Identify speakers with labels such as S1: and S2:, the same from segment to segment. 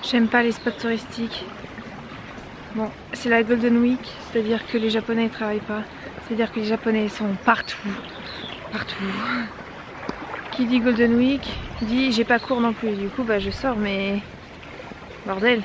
S1: J'aime pas les spots touristiques. Bon, c'est la Golden Week, c'est-à-dire que les Japonais ne travaillent pas. C'est-à-dire que les Japonais sont partout. Partout. Qui dit Golden Week dit j'ai pas cours non plus. Du coup, bah je sors, mais bordel.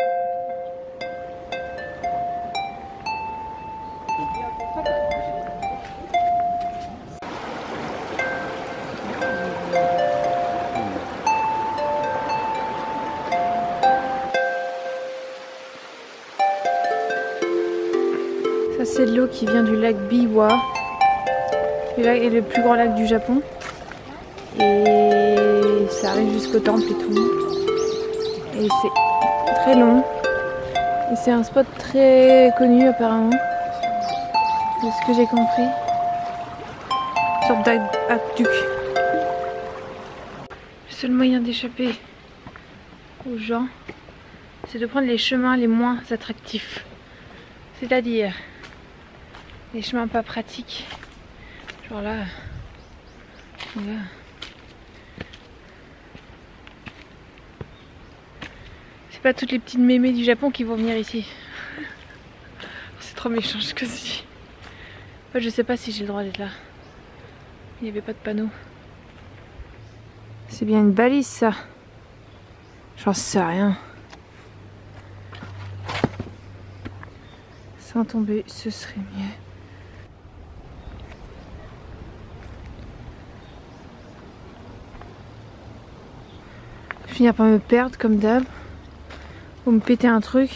S1: Ça c'est de l'eau qui vient du lac Biwa. Le lac est le plus grand lac du Japon. Et ça arrive jusqu'au temple et tout. Et c'est très long. Et c'est un spot très connu apparemment. De ce que j'ai compris. Une sorte d'aqueduc. Le seul moyen d'échapper aux gens, c'est de prendre les chemins les moins attractifs. C'est-à-dire les chemins pas pratiques. Genre là. Voilà. C'est pas toutes les petites mémés du Japon qui vont venir ici. C'est trop méchant ce que je dis. En fait, je sais pas si j'ai le droit d'être là. Il n'y avait pas de panneau. C'est bien une balise ça. J'en sais rien. Sans tomber, ce serait mieux. Je vais finir par me perdre comme d'hab. Ou me péter un truc.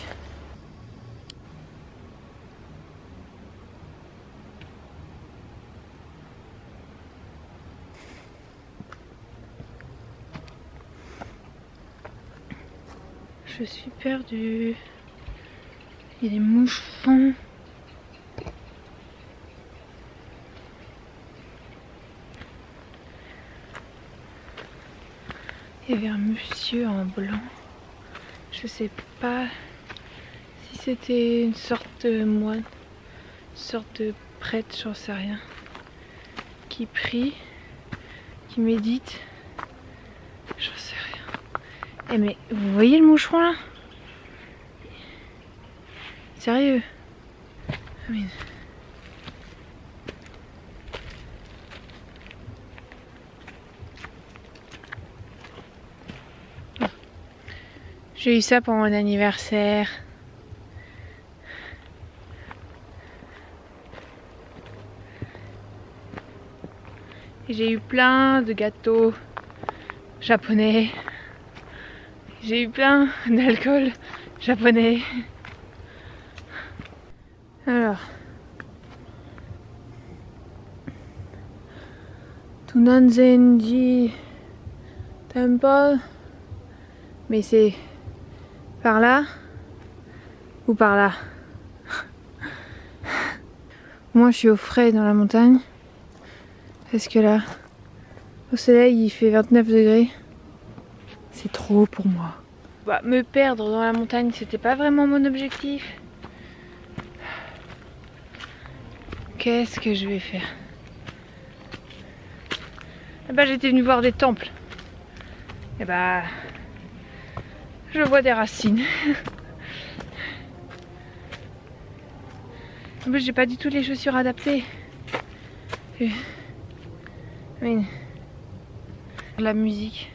S1: Je suis perdue. Il y a des moucherons. Il y avait un monsieur en blanc. Je sais pas si c'était une sorte de moine, une sorte de prêtre, j'en sais rien. Qui prie, qui médite. J'en sais rien. Eh mais vous voyez le moucheron là? Sérieux? Mais... J'ai eu ça pour mon anniversaire. J'ai eu plein de gâteaux japonais. J'ai eu plein d'alcool japonais. Alors. Tunanzenji Temple. Mais c'est par là ou par là? Moi je suis au frais dans la montagne. Parce que là, au soleil il fait 29 degrés. C'est trop pour moi. Bah, me perdre dans la montagne, c'était pas vraiment mon objectif. Qu'est-ce que je vais faire? Eh bah, j'étais venue voir des temples. Et bah, je vois des racines. En plus, j'ai pas du tout les chaussures adaptées. Oui. La musique.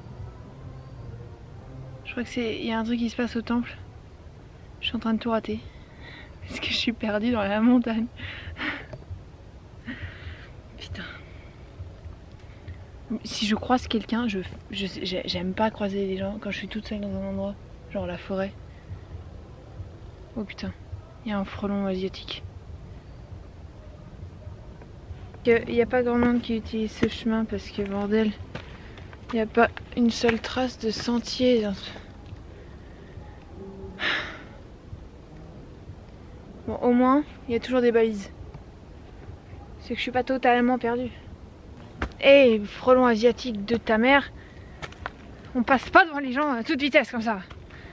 S1: Je crois que c'est... Il y a un truc qui se passe au temple. Je suis en train de tout rater. Parce que je suis perdue dans la montagne. Putain. Si je croise quelqu'un, j'aime pas croiser les gens quand je suis toute seule dans un endroit. Genre la forêt. Oh putain. Il y a un frelon asiatique. Il n'y a pas grand monde qui utilise ce chemin parce que bordel. Il n'y a pas une seule trace de sentier. Bon, au moins, il y a toujours des balises. C'est que je suis pas totalement perdue. Hé, frelon asiatique de ta mère. On passe pas devant les gens à toute vitesse comme ça.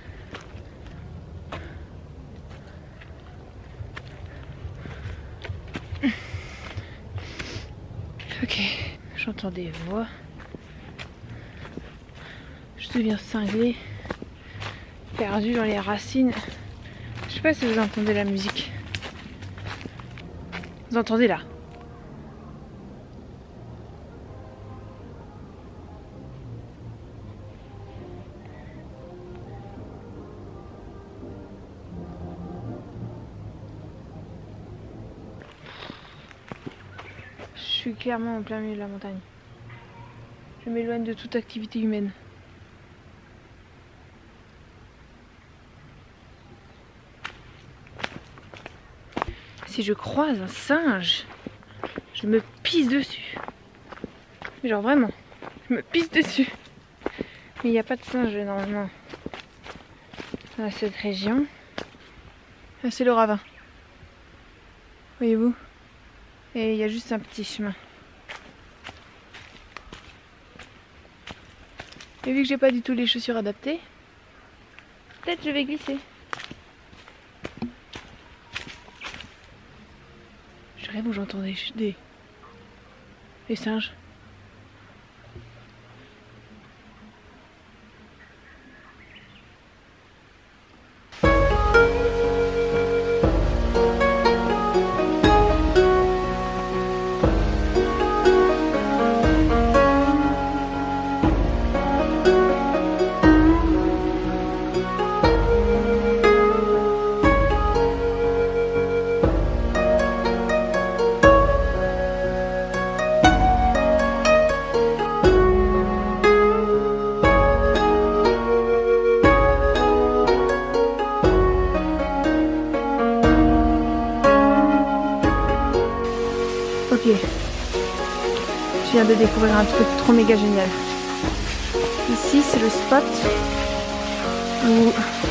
S1: Ok, j'entends des voix. Je deviens cinglée. perdu dans les racines. Je sais pas si vous entendez la musique. Vous entendez là? Je suis clairement en plein milieu de la montagne. Je m'éloigne de toute activité humaine. Si je croise un singe, je me pisse dessus. Genre vraiment, je me pisse dessus. Mais il n'y a pas de singe normalement dans cette région. Ah, c'est le ravin. Voyez-vous? Et il y a juste un petit chemin. Et vu que j'ai pas du tout les chaussures adaptées, peut-être je vais glisser. Je rêve où j'entends des singes. Ok, je viens de découvrir un truc trop méga génial. Ici c'est le spot où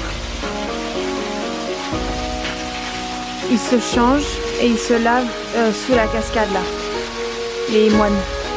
S1: ils se changent et ils se lavent sous la cascade là, les moines.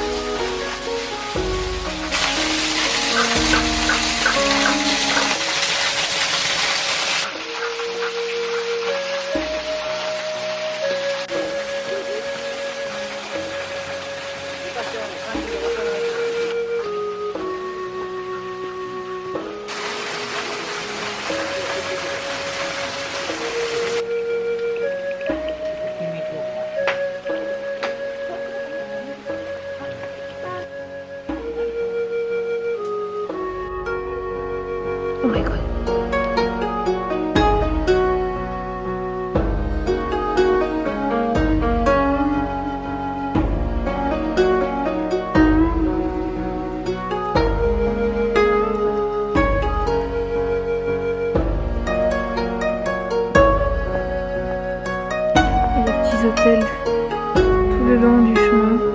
S1: Oh my god. Et les petits hôtels tout le long du chemin.